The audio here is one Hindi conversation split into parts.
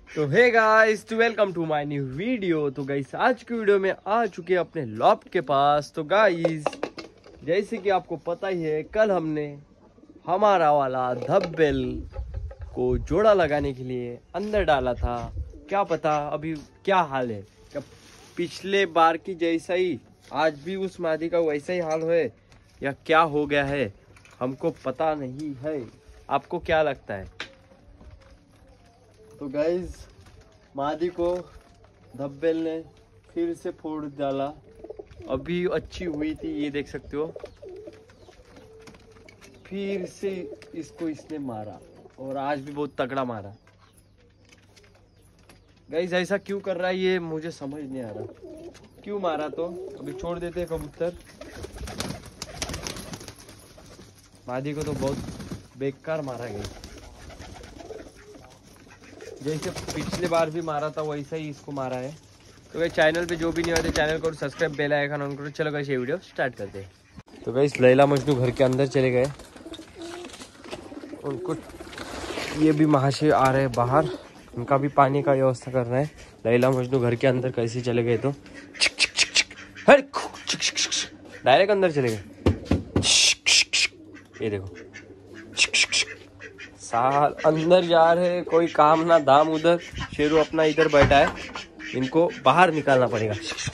तो hey guys to welcome to my new video. तो गाइस आज की वीडियो में आ चुके हैं अपने लॉफ्ट के पास। तो गाइस जैसे कि आपको पता ही है, कल हमने हमारा वाला धब्बेल को जोड़ा लगाने के लिए अंदर डाला था। क्या पता अभी क्या हाल है, क्या पिछले बार की जैसा ही आज भी उस मादी का वैसा ही हाल है या क्या हो गया है, हमको पता नहीं है। आपको क्या लगता है? तो गाइज मादी को धब्बेल ने फिर से फोड़ डाला। अभी अच्छी हुई थी, ये देख सकते हो। फिर से इसको इसने मारा और आज भी बहुत तगड़ा मारा। गाइज ऐसा क्यों कर रहा है ये मुझे समझ नहीं आ रहा, क्यों मारा। तो अभी छोड़ देते हैं कबूतर। मादी को तो बहुत बेकार मारा गया, जैसे पिछले बार भी मारा था वैसा ही इसको मारा है। तो गाइस चैनल पे जो भी नहीं होते चैनल को सब्सक्राइब, बेल आइकन ऑन करो। चलो गाइस ये वीडियो स्टार्ट करते हैं। तो गाइस लैला मजनू घर के अंदर चले गए, उनको ये भी महाशय आ रहे हैं बाहर, उनका भी पानी का व्यवस्था कर रहे हैं। लैला मजनू घर के अंदर कैसे चले गए, तो डायरेक्ट अंदर चले गए। ये देखो साल अंदर जा रहे, कोई काम ना दाम। उधर शेरू अपना इधर बैठा है, इनको बाहर निकालना पड़ेगा।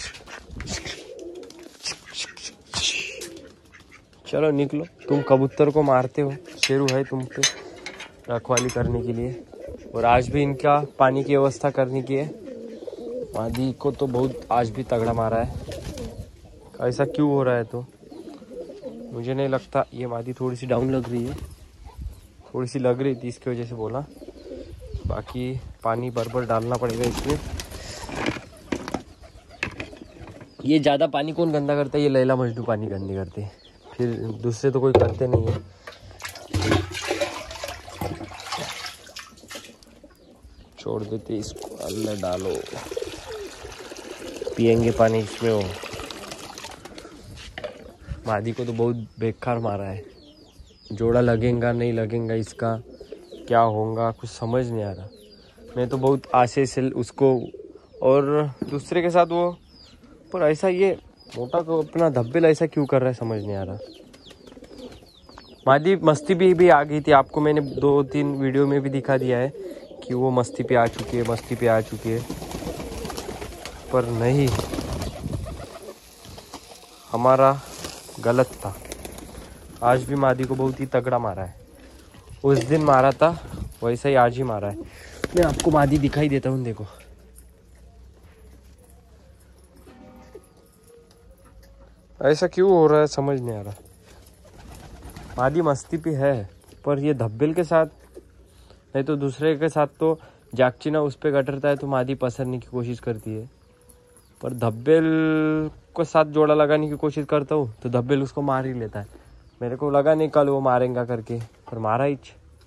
चलो निकलो, तुम कबूतर को मारते हो, शेरू है तुम पे रखवाली करने के लिए, और आज भी इनका पानी की व्यवस्था करने की है। मादी को तो बहुत आज भी तगड़ा मारा है। ऐसा क्यों हो रहा है तो मुझे नहीं लगता। ये मादी थोड़ी सी डाउन लग रही है, थोड़ी सी लग रही थी, इसकी वजह से बोला। बाकी पानी बराबर डालना पड़ेगा इसमें। ये ज़्यादा पानी कौन गंदा करता है? ये लैला मजनू पानी गंदी करते हैं, फिर दूसरे तो कोई करते नहीं है। छोड़ देते इसको, अल्लाह डालो, पियेंगे पानी इसमें। वो मादी को तो बहुत बेकार मारा है। जोड़ा लगेगा नहीं लगेगा, इसका क्या होगा कुछ समझ नहीं आ रहा। मैं तो बहुत आशे से उसको और दूसरे के साथ वो, पर ऐसा ये मोटा को अपना धब्बेल ऐसा क्यों कर रहा है समझ नहीं आ रहा। मादी मस्ती भी आ गई थी, आपको मैंने 2-3 वीडियो में भी दिखा दिया है कि वो मस्ती पे आ चुकी है, मस्ती पे आ चुकी है। पर नहीं, हमारा गलत था। आज भी मादी को बहुत ही तगड़ा मारा है। उस दिन मारा था वैसा ही आज ही मारा है। मैं आपको मादी दिखाई देता हूँ, देखो। ऐसा क्यों हो रहा है समझ नहीं आ रहा। मादी मस्ती पे है, पर ये धब्बेल के साथ नहीं तो दूसरे के साथ तो जागचीना उस पर गटरता है तो मादी पसरने की कोशिश करती है। पर धब्बेल को साथ जोड़ा लगाने की कोशिश करता हूँ तो धब्बेल उसको मार ही लेता है। मेरे को लगा नहीं कल वो मारेगा करके, पर मारा ही।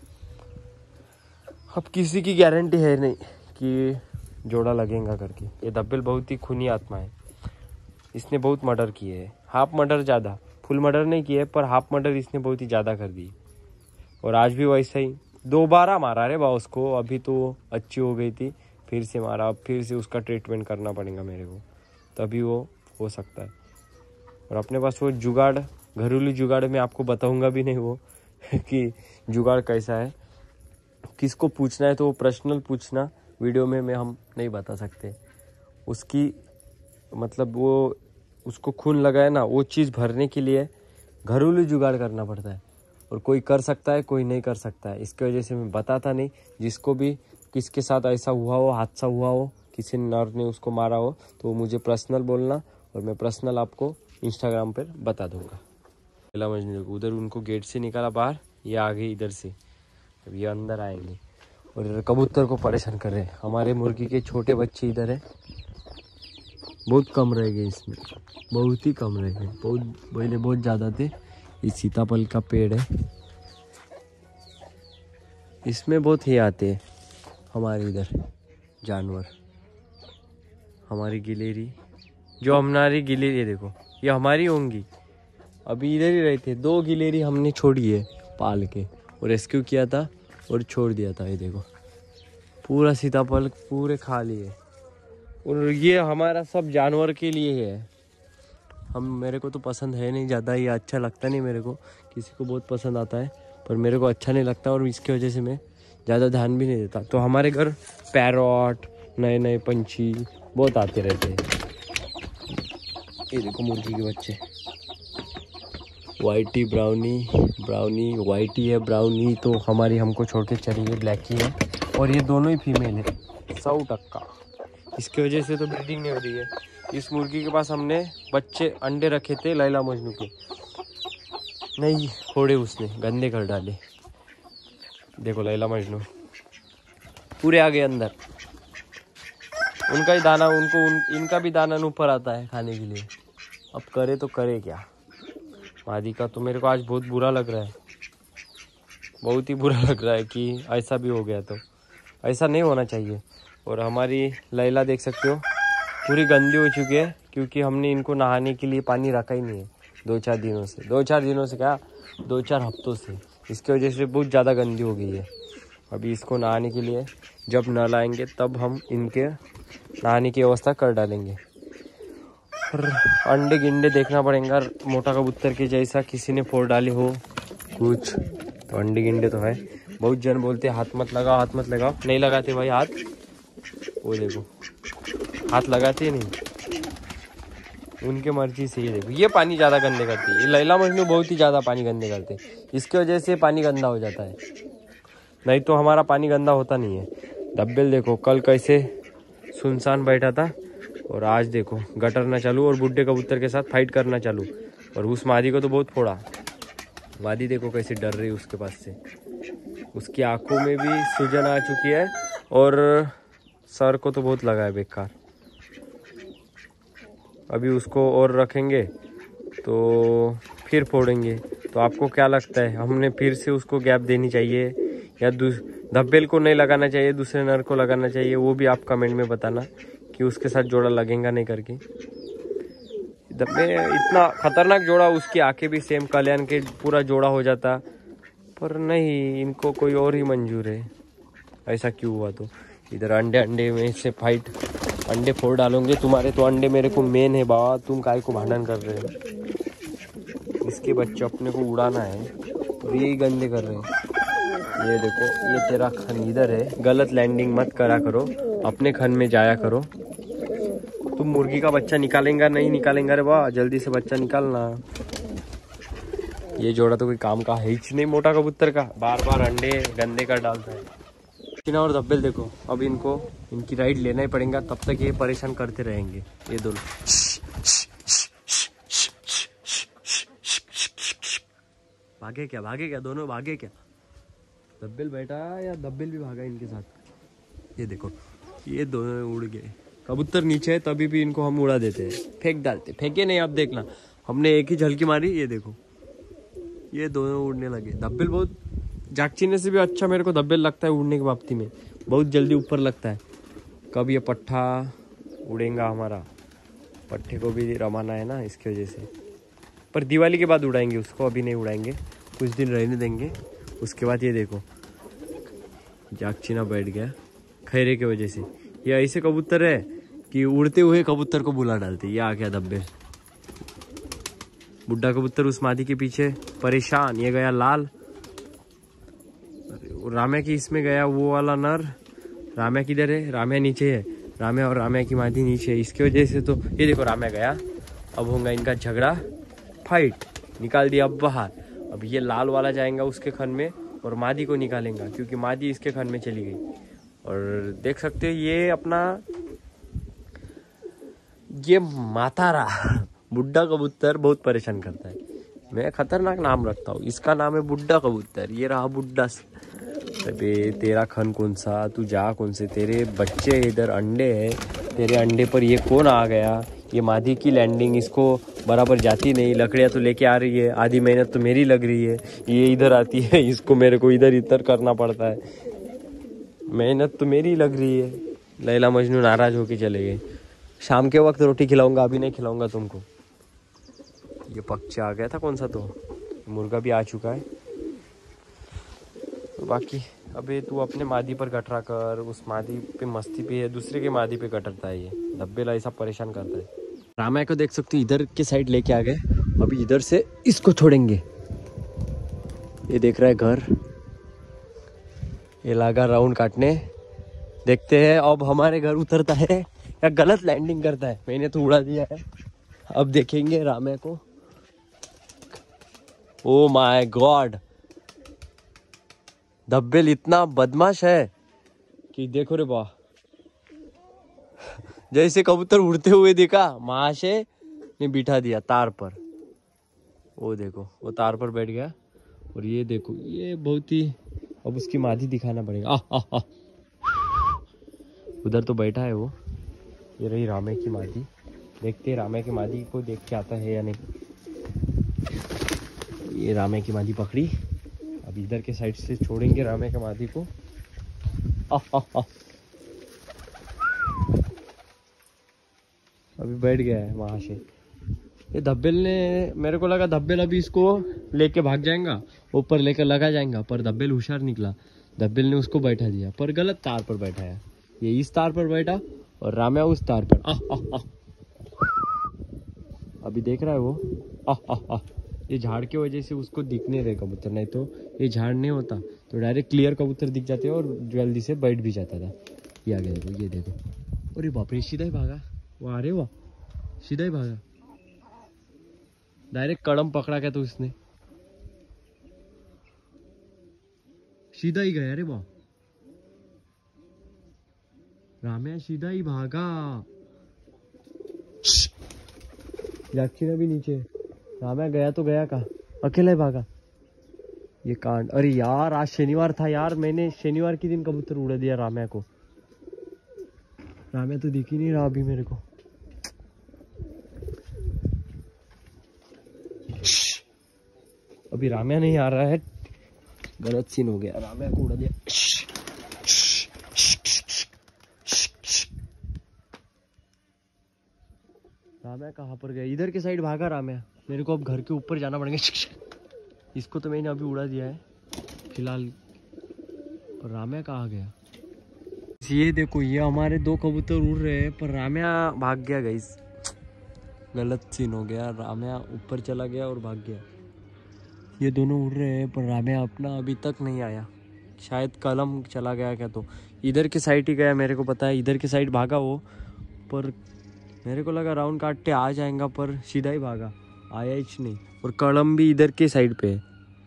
अब किसी की गारंटी है नहीं कि जोड़ा लगेगा करके। ये धब्बेल बहुत ही खूनी आत्मा है, इसने बहुत मर्डर किए हैं। हाफ मर्डर ज़्यादा, फुल मर्डर नहीं किए, पर हाफ मर्डर इसने बहुत ही ज़्यादा कर दी। और आज भी वैसा ही दोबारा मारा रे बॉस को। अभी तो अच्छी हो गई थी, फिर से मारा। अब फिर से उसका ट्रीटमेंट करना पड़ेगा मेरे को, तभी वो हो सकता है। और अपने पास वो जुगाड़, घरेलू जुगाड़ में आपको बताऊंगा भी नहीं वो कि जुगाड़ कैसा है। किसको पूछना है तो वो पर्सनल पूछना, वीडियो में हम नहीं बता सकते। उसकी मतलब वो उसको खून लगाए ना, वो चीज़ भरने के लिए घरेलू जुगाड़ करना पड़ता है। और कोई कर सकता है, कोई नहीं कर सकता है। इसकी वजह से मैं बताता नहीं। जिसको भी किसके साथ ऐसा हुआ हो, हादसा हुआ हो, किसी नर ने उसको मारा हो, तो मुझे पर्सनल बोलना और मैं पर्सनल आपको इंस्टाग्राम पर बता दूंगा। लैला मजनू उधर उनको गेट से निकाला बाहर, ये आ गई इधर से, अब ये अंदर आएंगे और इधर कबूतर को परेशान कर रहे हैं। हमारे मुर्गी के छोटे बच्चे इधर है, बहुत कम रह गए इसमें, बहुत ही कम रह गए। बहुत पहले बहुत ज़्यादा थे। ये सीताफल का पेड़ है, इसमें बहुत ही आते हैं हमारे इधर जानवर। हमारी गिलेरी, जो हमारी गिलेरी देखो, ये हमारी होंगी। अभी इधर ही रहते। 2 गिलेरी हमने छोड़ी है पाल के, और रेस्क्यू किया था और छोड़ दिया था। ये देखो पूरा सीताफल पूरे खा लिए। और ये हमारा सब जानवर के लिए है। मेरे को तो पसंद है नहीं ज़्यादा, ये अच्छा लगता नहीं मेरे को। किसी को बहुत पसंद आता है पर मेरे को अच्छा नहीं लगता, और इसकी वजह से मैं ज़्यादा ध्यान भी नहीं देता। तो हमारे घर पैरॉट, नए नए पंछी बहुत आते रहते हैं। ये देखो मुर्गी के बच्चे, वाइटी ब्राउनी वाइटी है, ब्राउनी तो हमारी हमको छोड़ के चली है, ब्लैकी है, और ये दोनों ही फीमेल है 100%। इसकी वजह से तो ब्रीडिंग नहीं हो रही है। इस मुर्गी के पास हमने बच्चे अंडे रखे थे लैला मजनू के, नहीं फोड़े उसने, गंदे कर डाले। देखो लैला मजनू पूरे आ गए अंदर। उनका ही दाना इनका भी दाना ऊपर आता है खाने के लिए। अब करे तो करे क्या। मादी का तो मेरे को आज बहुत बुरा लग रहा है, बहुत ही बुरा लग रहा है कि ऐसा भी हो गया। तो ऐसा नहीं होना चाहिए। और हमारी लैला देख सकते हो पूरी गंदी हो चुकी है, क्योंकि हमने इनको नहाने के लिए पानी रखा ही नहीं है 2-4 दिनों से। 2-4 दिनों से क्या, 2-4 हफ्तों से। इसकी वजह से बहुत ज़्यादा गंदी हो गई है। अभी इसको नहाने के लिए जब नल आएंगे तब हम इनके नहाने की व्यवस्था कर डालेंगे। और अंडे गिंडे देखना पड़ेगा, मोटा कबूतर के जैसा किसी ने फोड़ डाले हो कुछ, तो अंडे गिंडे तो है। बहुत जन बोलते हाथ मत लगाओ, हाथ मत लगाओ, नहीं लगाते भाई हाथ। वो देखो हाथ लगाते नहीं, उनके मर्जी से। ये देखो ये पानी ज़्यादा गंदे करती है। ये लैला मजनू बहुत ही ज़्यादा पानी गंदे करते हैं, इसकी वजह से पानी गंदा हो जाता है, नहीं तो हमारा पानी गंदा होता नहीं है। डब्बेल देखो कल कैसे सुनसान बैठा था, और आज देखो गटरना चालू और बुड्ढे कबूतर के साथ फाइट करना चालू। और उस मादी को तो बहुत फोड़ा। मादी देखो कैसे डर रही है उसके पास से। उसकी आंखों में भी सूजन आ चुकी है, और सर को तो बहुत लगा है बेकार। अभी उसको और रखेंगे तो फिर फोड़ेंगे। तो आपको क्या लगता है, हमने फिर से उसको गैप देनी चाहिए या धब्बेल को नहीं लगाना चाहिए, दूसरे नर को लगाना चाहिए? वो भी आप कमेंट में बताना कि उसके साथ जोड़ा लगेगा नहीं करके। इतना खतरनाक जोड़ा, उसकी आंखें भी सेम कल्याण के पूरा जोड़ा हो जाता, पर नहीं, इनको कोई और ही मंजूर है। ऐसा क्यों हुआ? तो इधर अंडे में से फाइट, अंडे फोड़ डालोगे तुम्हारे, तो अंडे मेरे को मेन है बाबा, तुम काय को भांडन कर रहे हो? इसके बच्चे अपने को उड़ाना है और यही गंदे कर रहे हैं। ये देखो ये तेरा खन इधर है, गलत लैंडिंग मत करा करो, अपने खन में जाया करो। तुम मुर्गी का बच्चा निकालेंगा नहीं निकालेंगा रे वाह, जल्दी से बच्चा निकालना। ये जोड़ा तो कोई काम का है ही नहीं, मोटा कबूतर का बार बार अंडे गंदे कर डालता है। टीना और धब्बेल देखो, अब इनको इनकी राइड लेना ही पड़ेगा, तब तक ये परेशान करते रहेंगे ये दोनों। भागे क्या दोनों भागे क्या? धब्बेल बैठा या धब्बेल भी भागा इनके साथ? ये देखो ये दोनों उड़ गए। कबूतर नीचे है तभी भी इनको हम उड़ा देते हैं, फेंक डालते। फेंके नहीं, अब देखना हमने एक ही झलकी मारी, ये देखो ये दोनों उड़ने लगे। धब्बेल बहुत जागचीने से भी अच्छा मेरे को धब्बेल लगता है उड़ने की बाप्ती में, बहुत जल्दी ऊपर लगता है। कब ये पट्ठा उड़ेगा हमारा, पट्ठे को भी रमाना है ना, इसकी वजह से। पर दिवाली के बाद उड़ाएंगे उसको, अभी नहीं उड़ाएंगे, कुछ दिन रहने देंगे। उसके बाद ये देखो जागचीना बैठ गया खैरे की वजह से। ये ऐसे कबूतर है कि उड़ते हुए कबूतर को बुला डालते। ये आ गया धब्बेल, बुड्ढा कबूतर उस मादी के पीछे परेशान। ये गया लाल, राम्या की इसमें गया वो वाला नर। राम्या किधर है? राम्या नीचे है, राम्या और राम्या की मादी नीचे है। इसकी वजह से तो ये देखो राम्या गया। अब होगा इनका झगड़ा, फाइट, निकाल दिया अब बाहर। अब ये लाल वाला जाएगा उसके खन में और मादी को निकालेगा, क्योंकि मादी इसके खन में चली गई। और देख सकते हो ये अपना ये मातारा बुड्ढा कबूतर बहुत परेशान करता है। मैं खतरनाक नाम रखता हूँ, इसका नाम है बुड्ढा कबूतर। ये रहा बुड्ढा। अबे तेरा खन कौन सा, तू जा कौन से, तेरे बच्चे इधर अंडे है, तेरे अंडे पर ये कौन आ गया? ये मादी की लैंडिंग इसको बराबर जाती नहीं, लकड़ियाँ तो लेके आ रही है, आधी मेहनत तो मेरी लग रही है, ये इधर आती है, इसको मेरे को इधर इधर करना पड़ता है, मेहनत तो मेरी लग रही है। लैला मजनू नाराज होके चले गए। शाम के वक्त रोटी खिलाऊंगा, अभी नहीं खिलाऊंगा तुमको। ये पक्षी आ गया था कौन सा, तो मुर्गा भी आ चुका है। बाकी अबे तू अपने मादी पर कटरा कर, उस मादी पे मस्ती पे है, दूसरे के मादी पे कटरता है। ये धब्बेला ऐसा परेशान करता है। रामा को देख सकते हो इधर के साइड लेके आ गए। अभी इधर से इसको छोड़ेंगे। ये देख रहा है घर, ये लगा राउंड काटने। देखते हैं अब हमारे घर उतरता है या गलत लैंडिंग करता है। मैंने तो उड़ा दिया है, अब देखेंगे रामे को। ओ माय गॉड, धब्बेल इतना बदमाश है कि देखो रे वाह, जैसे कबूतर उड़ते हुए देखा महाशय ने बिठा दिया तार पर। वो देखो वो तार पर बैठ गया। और ये देखो ये बहुत ही, अब उसकी मादी दिखाना पड़ेगा। आ। उधर तो बैठा है वो। ये रही रामे की मादी। देखते हैं रामे की मादी को देख के आता है या नहीं। ये रामे की मादी पकड़ी। अब इधर के साइड से छोड़ेंगे रामे की मादी को। अभी बैठ गया है वहां से। ये धब्बेल ने, मेरे को लगा धब्बेल अभी इसको लेके भाग जाएगा, ऊपर लेकर लगा जाएगा, पर धब्बेल होशियार निकला। धब्बेल ने उसको बैठा दिया, पर गलत तार पर बैठा है। ये इस तार पर बैठा और राम्या उस तार पर। अभी देख रहा है वो। ये झाड़ की वजह से उसको दिख नहीं रहे कबूतर, नहीं तो ये झाड़ नहीं होता तो डायरेक्ट क्लियर कबूतर दिख जाते और जल्दी से बैठ भी जाता था। ये आ गया देखो, ये देखो। अरे बाप रे, सीधा ही भागा वाह। अरे वाह, सीधा ही भागा, डायरेक्ट कड़म पकड़ा क्या तो इसने, सीधा ही गया। अरे वाह, राम्या सीधा ही भागा। जाक्षी भी नीचे। राम्या गया तो गया कहाँ, अकेला ही भागा। ये कांड, अरे यार आज शनिवार था यार, मैंने शनिवार के दिन कबूतर उड़ा दिया राम्या को। राम्या तो दिख ही नहीं रहा अभी मेरे को। अभी राम्या नहीं आ रहा है, गलत सीन हो गया। राम्या को उड़ा दिया। राम्या कहाँ पर गया, इधर के साइड भागा राम्या। मेरे को अब घर के ऊपर जाना पड़ेगा। इसको तो मैंने अभी उड़ा दिया है फिलहाल, पर राम्या कहाँ गया। ये देखो ये हमारे दो कबूतर उड़ रहे हैं, पर राम्या भाग गया गाइस। गलत सीन हो गया, राम्या ऊपर चला गया और भाग गया। ये दोनों उड़ रहे हैं पर राम्या अपना अभी तक नहीं आया। शायद कलम चला गया क्या, तो इधर के साइड ही गया। मेरे को पता है इधर के साइड भागा वो, पर मेरे को लगा राउंड काटते आ जाएगा, पर सीधा ही भागा, आया ही नहीं। और कलम भी इधर के साइड पे है।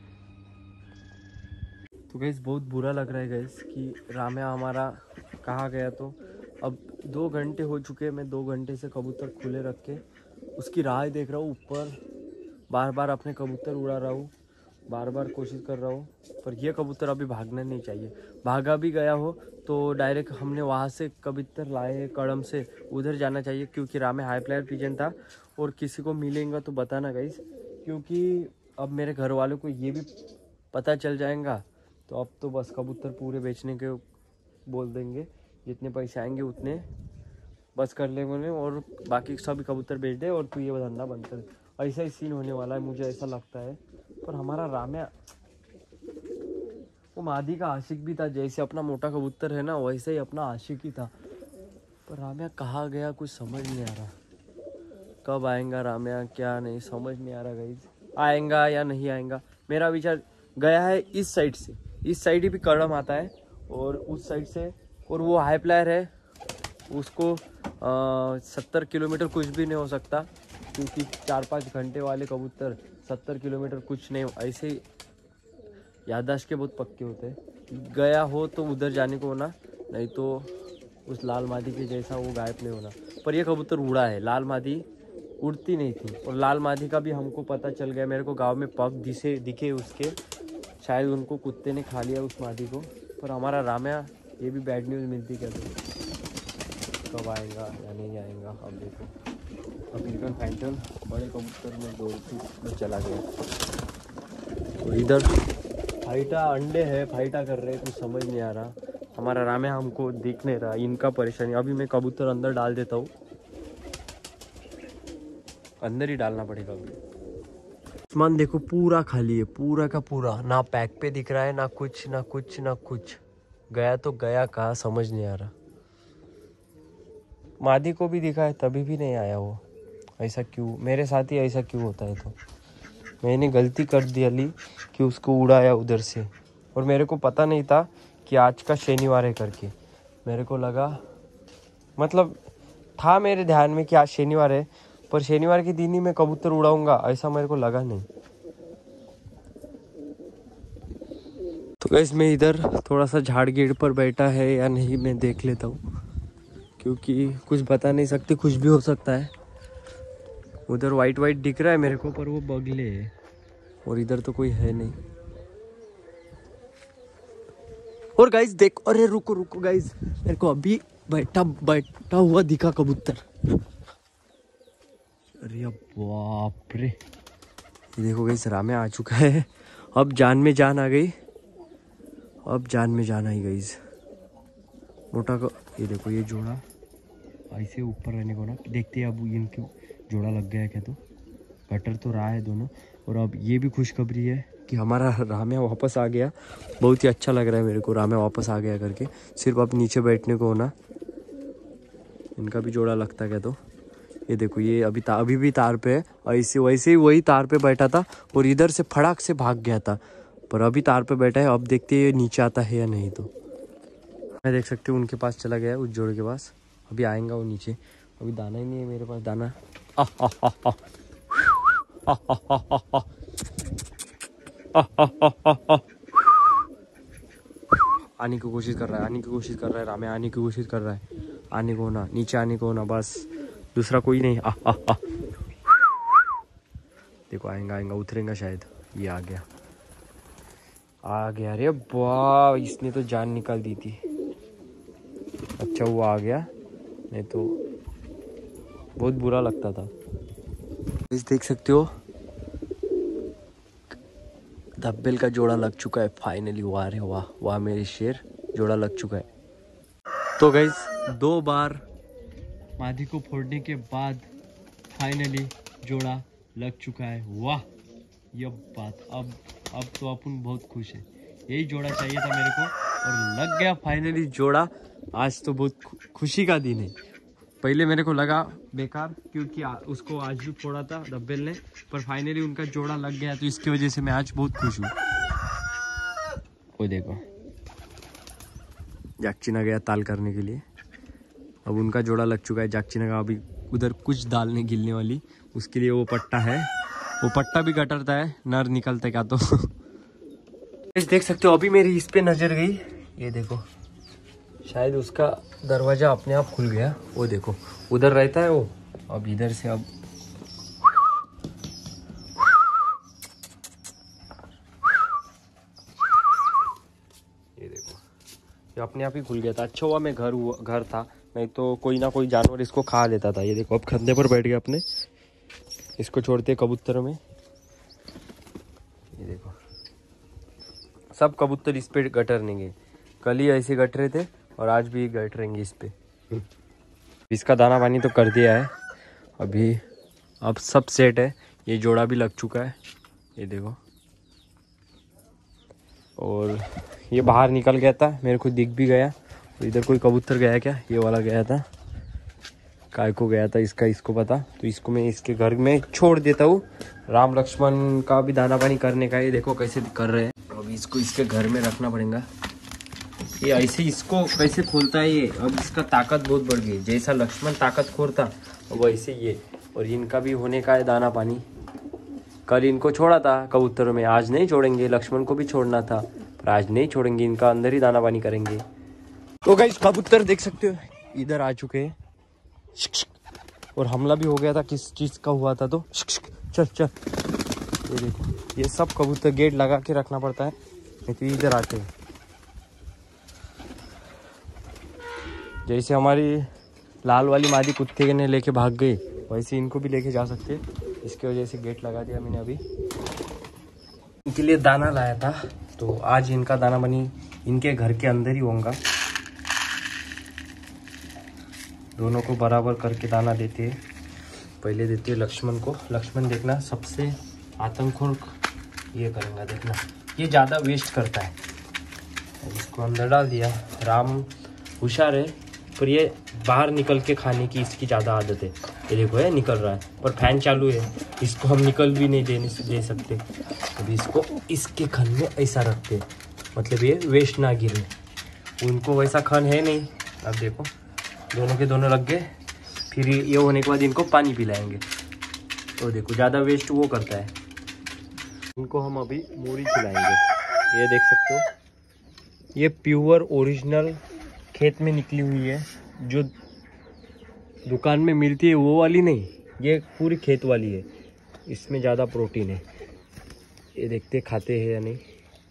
तो गैस बहुत बुरा लग रहा है गैस कि राम्या हमारा कहाँ गया। तो अब 2 घंटे हो चुके हैं, मैं 2 घंटे से कबूतर खुले रख के उसकी राह देख रहा हूँ। ऊपर बार बार अपने कबूतर उड़ा रहा हूँ, बार बार कोशिश कर रहा हूँ, पर यह कबूतर अभी भागना नहीं चाहिए। भागा भी गया हो तो डायरेक्ट हमने वहाँ से कबूतर लाए कड़म से, उधर जाना चाहिए। क्योंकि रामे हाई प्लेयर पिजन था। और किसी को मिलेगा तो बताना गाइस, क्योंकि अब मेरे घर वालों को ये भी पता चल जाएगा। तो अब तो बस कबूतर पूरे बेचने के बोल देंगे, जितने पैसे आएंगे उतने बस कर लेंगे और बाकी सभी कबूतर बेच दे और तू ये धंधा बंद कर। ऐसा ही सीन होने वाला है, मुझे ऐसा लगता है। पर हमारा राम्या वो मादी का आशिक भी था, जैसे अपना मोटा कबूतर है ना वैसे ही अपना आशिक ही था। पर राम्या कहाँ गया कुछ समझ नहीं आ रहा। कब आएगा राम्या क्या नहीं समझ नहीं आ रहा गाइस, आएगा या नहीं आएगा। मेरा विचार गया है इस साइड से, इस साइड ही भी कड़म आता है और उस साइड से, और वो हाई प्लायर है उसको 70 किलोमीटर कुछ भी नहीं हो सकता, क्योंकि 4-5 घंटे वाले कबूतर 70 किलोमीटर कुछ नहीं। ऐसे ही याददाश्त के बहुत पक्के होते हैं। गया हो तो उधर जाने को होना, नहीं तो उस लाल मादी के जैसा वो गायब नहीं होना। पर ये कबूतर उड़ा है, लाल मादी उड़ती नहीं थी। और लाल मादी का भी हमको पता चल गया, मेरे को गांव में पग दिखे उसके, शायद उनको कुत्ते ने खा लिया उस मादी को। पर हमारा राम्या, ये भी बैड न्यूज़ मिलती क्या, तो कब आएगा या नहीं आएगा अब देखो। अमेरिकन फैंटम बड़े कबूतर में दौड़ती चला गया। और इधर फाइटा अंडे है, फाइटा कर रहे, कुछ समझ नहीं आ रहा। हमारा राम्या हमको दिख नहीं रहा, इनका परेशानी। अभी मैं कबूतर अंदर डाल देता हूँ, अंदर ही डालना पड़ेगा अभी। सामान देखो पूरा खाली है, पूरा का पूरा, ना पैक पे दिख रहा है, ना कुछ ना कुछ ना कुछ। गया तो गया कहाँ समझ नहीं आ रहा। मादी को भी दिखा है तभी भी नहीं आया वो। ऐसा क्यों मेरे साथ ही ऐसा क्यों होता है? तो मैंने गलती कर दी अली कि उसको उड़ाया उधर से, और मेरे को पता नहीं था कि आज का शनिवार है करके। मेरे को लगा, मतलब था मेरे ध्यान में कि आज शनिवार है, पर शनिवार के दिन ही मैं कबूतर उड़ाऊंगा ऐसा मेरे को लगा नहीं। तो गाइस मैं इधर थोड़ा सा झाड़ गेट पर बैठा है या नहीं मैं देख लेता हूँ, क्योंकि कुछ बता नहीं सकते, कुछ भी हो सकता है। उधर वाइट वाइट दिख रहा है मेरे को, पर वो बगले है, और इधर तो कोई है नहीं। और गाइस देखो, अरे रुको रुको गाइस, मेरे को अभी बैठा हुआ दिखा कबूतर। अरे बाप रे, ये देखो गाइस रामे आ चुका है। अब जान में जान आ गई, अब जान में जान आई गाइस। मोटा को ये देखो, ये जोड़ा ऐसे ऊपर रहने को ना, देखते हैं अब इनके जोड़ा लग गया है क्या। तो गटर तो रहा है दोनों। और अब ये भी खुशखबरी है कि हमारा राम्या वापस आ गया। बहुत ही अच्छा लग रहा है मेरे को, राम्या वापस आ गया करके। सिर्फ अब नीचे बैठने को होना, इनका भी जोड़ा लगता है क्या। तो ये देखो, ये अभी भी तार पे है, ऐसे वैसे ही वही तार पे बैठा था और इधर से फटाक से भाग गया था, पर अभी तार पे बैठा है। अब देखते हैं ये नीचे आता है या नहीं। तो मैं देख सकते हूँ उनके पास चला गया है, उस जोड़े के पास। अभी आएगा वो नीचे, अभी दाना ही नहीं है मेरे पास। दाना आने की कोशिश कर रहा है, आने की कोशिश कर रहा है रामे, आने की कोशिश कर रहा है। आने को ना, नीचे आने को ना, बस दूसरा कोई नहीं। देखो आएगा उतरेगा शायद। ये आ गया अरे वाह, इसने तो जान निकाल दी थी। अच्छा वो आ गया, नहीं तो बहुत बुरा लगता था। इस देख सकते हो धब्बेल का जोड़ा लग चुका है फाइनली। वाह रे वाह, वाह मेरे शेर, जोड़ा लग चुका है। तो गाइस 2 बार मादी को फोड़ने के बाद फाइनली जोड़ा लग चुका है। वाह ये बात, अब तो अपन बहुत खुश है। यही जोड़ा चाहिए था मेरे को, और लग गया फाइनली जोड़ा। आज तो बहुत खुशी का दिन है। पहले मेरे को लगा बेकार, क्योंकि उसको आज भी फोड़ा था धब्बेल ने, पर फाइनली उनका जोड़ा लग गया, तो इसकी वजह से मैं आज बहुत खुश हूँ। वो देखो जागचीना गया ताल करने के लिए, अब उनका जोड़ा लग चुका है। जागचीना का अभी उधर कुछ दाल नहीं गिरने वाली, उसके लिए वो पट्टा है, वो पट्टा भी गटरता है, नर निकलता क्या। तो देख सकते हो अभी मेरी इस पे नजर गई, ये देखो शायद उसका दरवाजा अपने आप खुल गया। वो देखो उधर रहता है वो, अब इधर से अब ये देखो, ये अपने आप ही खुल गया था। अच्छा हुआ मैं घर था, नहीं तो कोई ना कोई जानवर इसको खा लेता था। ये देखो अब खंधे पर बैठ गया अपने, इसको छोड़ते कबूतरों में। ये देखो सब कबूतर इस पे गटरेंगे, कल ही ऐसे गटरे थे और आज भी गटरेंगे इस पे। इसका दाना पानी तो कर दिया है अभी, अब सब सेट है। ये जोड़ा भी लग चुका है, ये देखो। और ये बाहर निकल गया था, मेरे को दिख भी गया। तो इधर कोई कबूतर गया क्या, ये वाला गया था, काय को गया था इसको पता। तो इसको मैं इसके घर में छोड़ देता हूँ। राम लक्ष्मण का भी दाना पानी करने का है, ये देखो कैसे कर रहे हैं। अब इसको इसके घर में रखना पड़ेगा। ये ऐसे इसको कैसे खोलता है ये, अब इसका ताकत बहुत बढ़ गई। जैसा लक्ष्मण ताकत खोलता वैसे ये। और इनका भी होने का है दाना पानी। कल इनको छोड़ा था कबूतरों में, आज नहीं छोड़ेंगे। लक्ष्मण को भी छोड़ना था पर आज नहीं छोड़ेंगे, इनका अंदर ही दाना पानी करेंगे। तो गाइस कबूतर देख सकते हो इधर आ चुके हैं, और हमला भी हो गया था, किस चीज का हुआ था। तो चल चल, ये देखो ये सब कबूतर गेट लगा के रखना पड़ता है, नहीं तो इधर आते हैं। जैसे हमारी लाल वाली मादी कुत्ते ने लेके भाग गई, वैसे इनको भी लेके जा सकते हैं। इसकी वजह से गेट लगा दिया मैंने। अभी इनके लिए दाना लाया था, तो आज इनका दाना पानी इनके घर के अंदर ही होगा। दोनों को बराबर करके दाना देते हैं। पहले देते हैं लक्ष्मण को। लक्ष्मण देखना सबसे आतंकखोर ये करेंगे, देखना ये ज़्यादा वेस्ट करता है। इसको अंदर डाल दिया। राम होशियार है, पर ये बाहर निकल के खाने की इसकी ज़्यादा आदत है। ये देखो ये निकल रहा है, पर फैन चालू है, इसको हम निकल भी नहीं दे सकते। अभी इसको इसके खन में ऐसा रखते हैं, मतलब ये वेस्ट ना गिरे। उनको वैसा खन है नहीं। अब देखो दोनों के दोनों लग गए। फिर ये होने के बाद इनको पानी पिलाएंगे। तो देखो ज़्यादा वेस्ट वो करता है। इनको हम अभी मूढ़ी खिलाएंगे। ये देख सकते हो, ये प्योर ओरिजिनल खेत में निकली हुई है। जो दुकान में मिलती है वो वाली नहीं, ये पूरी खेत वाली है। इसमें ज़्यादा प्रोटीन है। ये देखते खाते हैं या नहीं।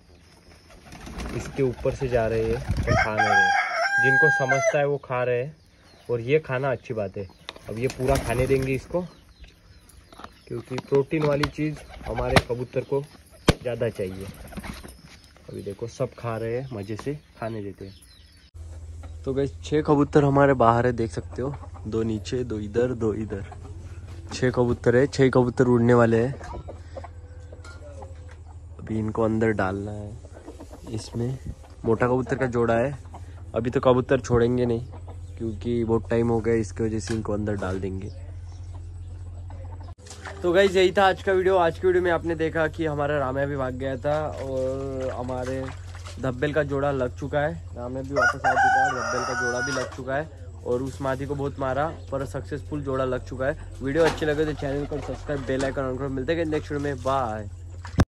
इसके ऊपर से जा रहे हैं और खा नहीं रहे। जिनको समझता है वो खा रहे हैं, और ये खाना अच्छी बात है। अब ये पूरा खाने देंगे इसको, क्योंकि प्रोटीन वाली चीज़ हमारे कबूतर को ज़्यादा चाहिए। अभी देखो सब खा रहे हैं, मज़े से खाने देते हैं। तो गाइस 6 कबूतर हमारे बाहर है, देख सकते हो। 2 नीचे, 2 इधर, 2 इधर। 6 कबूतर है। 6 कबूतर उड़ने वाले हैं। अभी इनको अंदर डालना है। इसमें मोटा कबूतर का जोड़ा है। अभी तो कबूतर छोड़ेंगे नहीं, क्योंकि बहुत टाइम हो गया, इसकी वजह से इनको अंदर डाल देंगे। तो गाइस यही था आज का वीडियो। आज की वीडियो में आपने देखा कि हमारा राम्या भी भाग गया था, और हमारे धब्बेल का जोड़ा लग चुका है। राम्या भी वापस आ चुका है, धब्बेल का जोड़ा भी लग चुका है, और उस मादी को बहुत मारा पर सक्सेसफुल जोड़ा लग चुका है। वीडियो अच्छी लगे तो चैनल को सब्सक्राइब, बेल आइकन ऑन करो। मिलते हैं नेक्स्ट वीडियो में। बाय।